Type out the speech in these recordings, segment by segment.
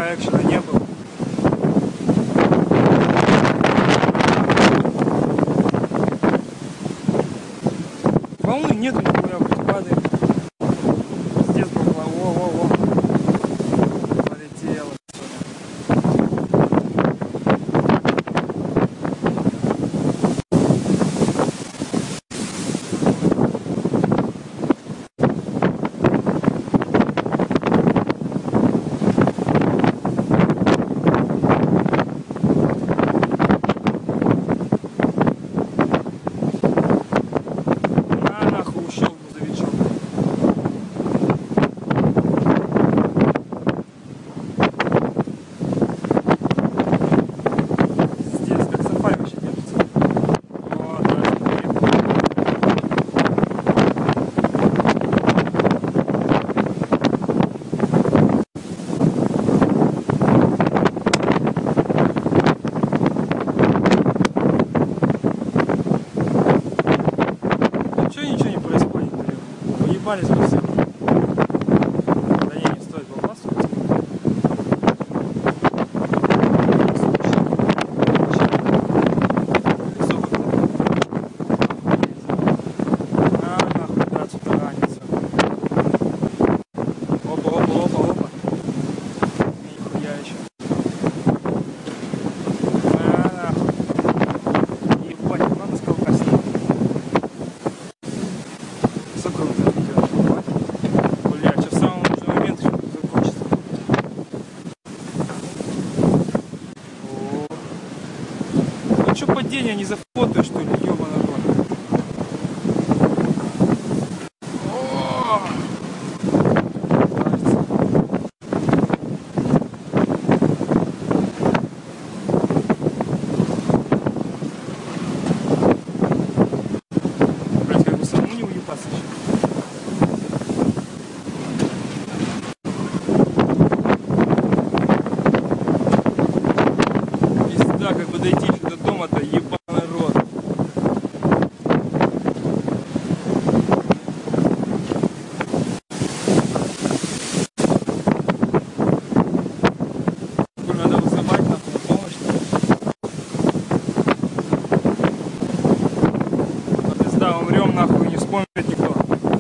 пока экшена не было. Волны нету нихуя, блядь, падает. Пиздец, бабла. Во-во-во. Полетело. Ничего не происходит, уебались мы все. Да не стоит болтаться. Нахуй, да, отсюда ранится. Опа. Нихуя еще. Нахуй. Ебать, надо сколько снять. Бля, сейчас в самый нужный момент еще закончится. Ну что падение не зафотаешь, что ли, ёбаный рот? Блять, как бы самому не уебаться еще. Как бы дойти еще до дома-то, ебаный рот. Надо вызывать нахуй на помощь. Пизда, умрем нахуй, не вспомнит никто.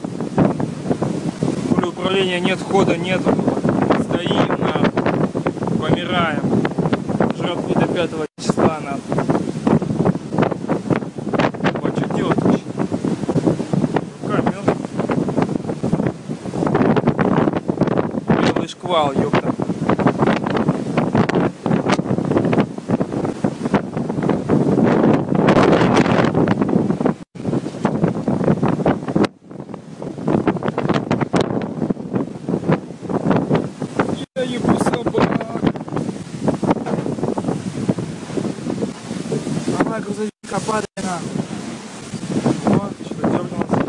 Хули управления нет, хода нету. Стоим нахуй, помираем. Жратву до 5 числа нахуй. Вот что делать вообще? Рука мёртвая. Белый шквал, ёпта. Я ебу собак. Давай, грузовика, падай нахуй. Вот, что-то дёрнулся.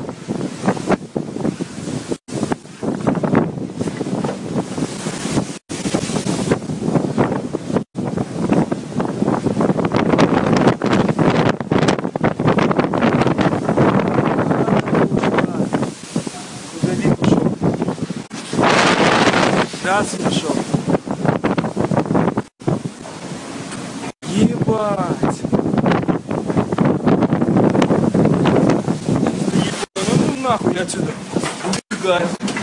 Грузовик ушел. Да, смешок. Ебать. Ну нахуй отсюда. Убегаю.